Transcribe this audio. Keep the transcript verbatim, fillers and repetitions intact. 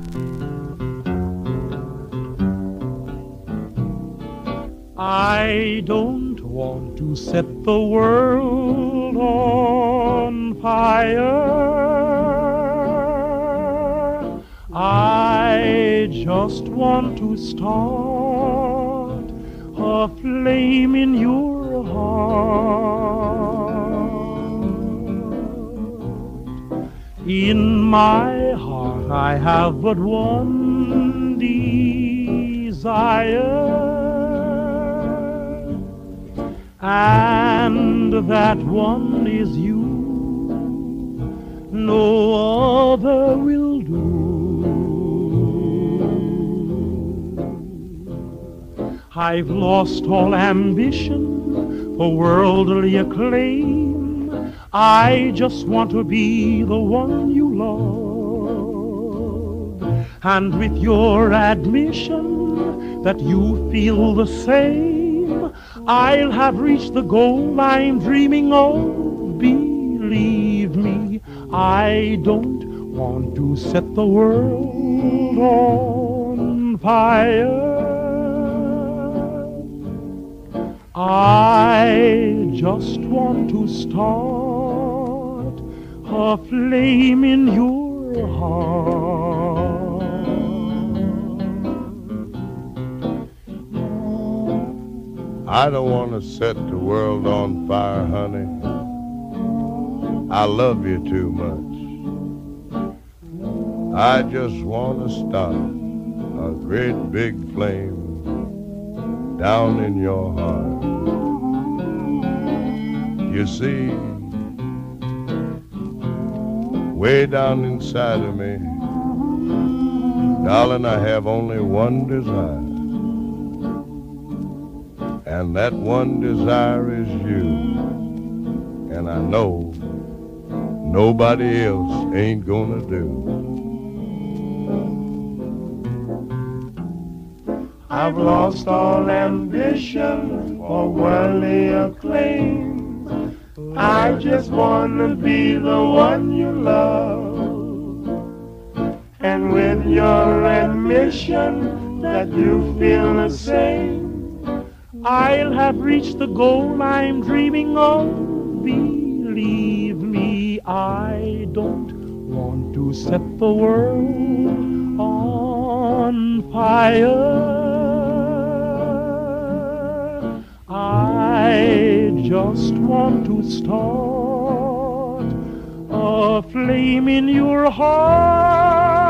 I don't want to set the world on fire. I just want to start a flame in your heart. In my heart I have but one desire, and that one is you. No other will do. I've lost all ambition for worldly acclaim. I just want to be the one you love, and with your admission that you feel the same, I'll have reached the goal I'm dreaming of. Believe me, I don't want to set the world on fire. I just want to start a flame in your heart. I don't want to set the world on fire, honey. I love you too much. I just want to start a great big flame down in your heart. You see, way down inside of me, darling, I have only one desire. And that one desire is you. And I know nobody else ain't gonna do. I've lost all ambition for worldly acclaim. I just wanna be the one you love. And with your admission that you feel the same, I'll have reached the goal I'm dreaming of. Believe me, I don't want to set the world on fire. I just want to start a flame in your heart.